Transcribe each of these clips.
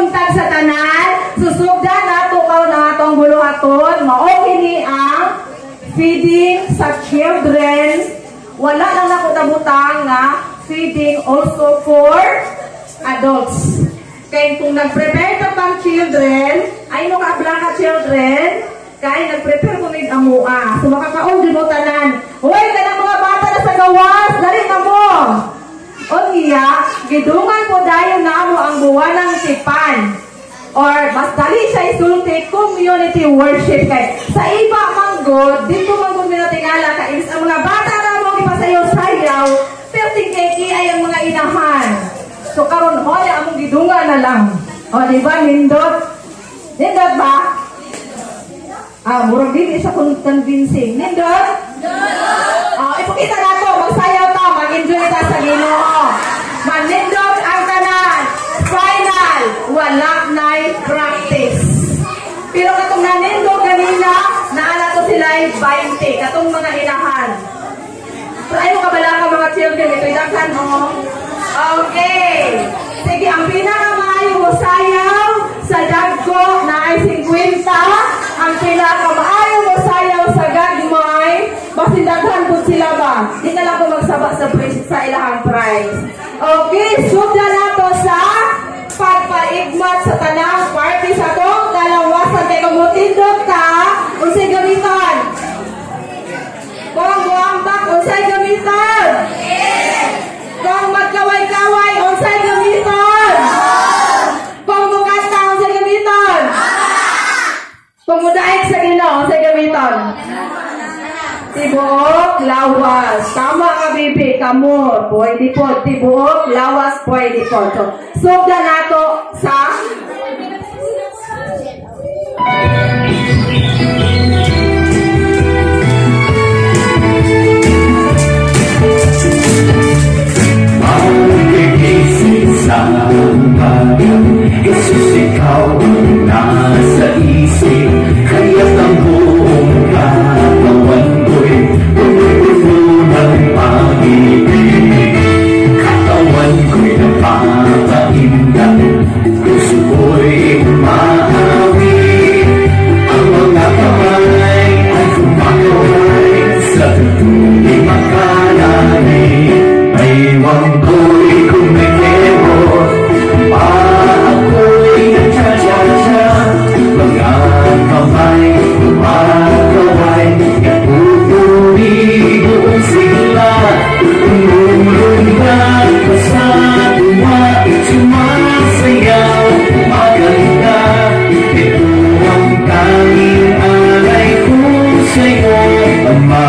buntag sa tanan. Susugdan nato karon ang atong buluhaton. Mao kini ang feeding sa children. Wala lang na ko nabutang nga feeding also for adults. Kaya kung nag-prepare ka pang children, ay nung abla ka children, kaya nag-prepare ko ng amua. So makakaon din mo tanan. Huwag ka ng mga bata na sa gawas, dali na mo. O niya, gidungan po dahil na mo ang buwanang tipan. Or mas dali siya isulti community worship kay. Sa iba manggod, dito manggod mo tingala ka. Ang mga bata na mo ipasayaw-sayaw, pero tingkeki ay ang mga inahan. So karon hoy among gidungan na lang. O di ba nindot? Nindot ba? Murag dili sa convincing. Nindot? Ipakita nato magsayaw ta, mag-enjoy ta sa Ginoo. Manindot ang tanan. Final, wala na'y practice. Pero katong nanindot kanina, naala to sila 20, katong mga inahan. So ayaw kabala ka mga children, ito idaghan mo. Okay. Sige, ang pinakamaayong musayaw sa dagko na ay 50. Ang pinakamaayong musayaw sa gagmay, basindaghan po sila ba? Di na lang po magsaba sa ilahang prize. Okay, sugda na to sa pagpaigmat sa tanang party sa tong kalawasan. Kaya kung mutindog ka, unsay gamitan? Kung buambak, unsay gamitan? Kung magkaway-kaway, unsay gamiton? Kung mukasta, unsay gamiton? Kung mudaig sa Ginoo, unsay gamiton? Tibuok, lawas. Tama ka, bibi. Kamu, pwede po. Tibuok, lawas, pwede po. So, sugda nato sa sa umaga, Jesus, ikaw nasa isip, kaya't ang buong katawan ko'y puno ng pag-ibig. Katawan ko'y napapaindak, puso ko'y umaawi. Ang mga kamay ay kumakaway sa tutuloy makalani. Aywang ko'y kumikemo, ako'y nagtsatsa-tsa. Mga kamay kumakaway, napupurigo sila. Umulundag pa sa tuwa, sumasayaw, maganda. Ito ang tanging alay ko sa'yo, Ama.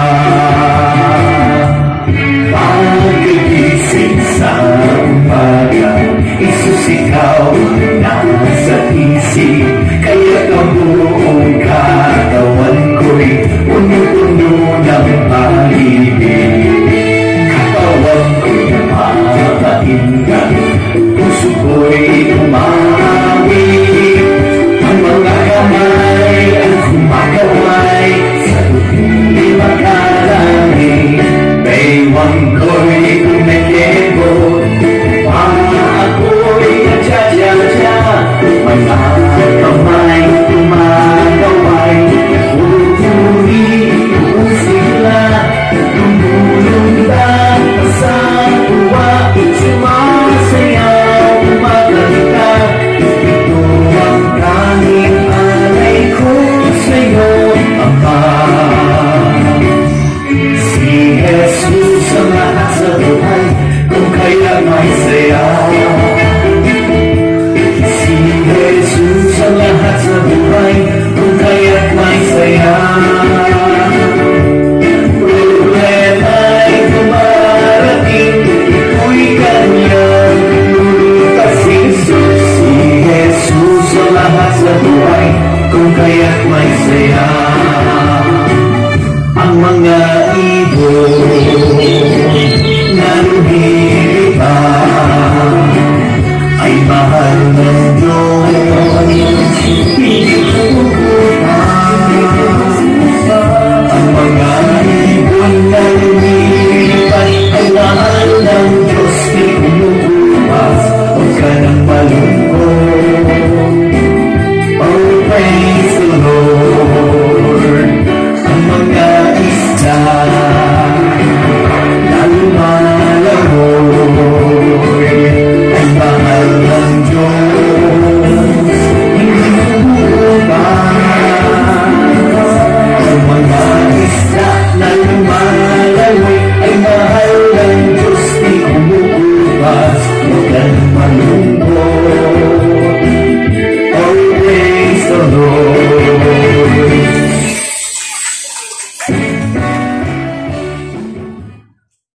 Pagigising sa umaga, Jesus, ikaw nasa isip, kaya't ang buong katawan ko'y puno-puno ng pag-ibig. Katawan ko'y napapaindak, puso ko'y umawi. Ang mga kamay ay kumakaway sa tuloy makalani. Baywang ko'y kumikemo, ako'y nagtsatsa-tsa. Mga kamay kumakaway, pupurigo sila. Lumulundag pa sa tuwa, sumasayaw, maganda. Ito ang tanging alay ko sa'yo, Ama. Si Jesus ang lahat sa buhay, kung kaya may saya. Si Jesus ang lahat sa buhay, kung kaya may saya. Problema'y dumarating, ito'y kanyang lulutasin. Si Jesus ang lahat sa buhay, kung kaya may saya. Ang mga ibon na lumilipad ay mahal ng Diyos.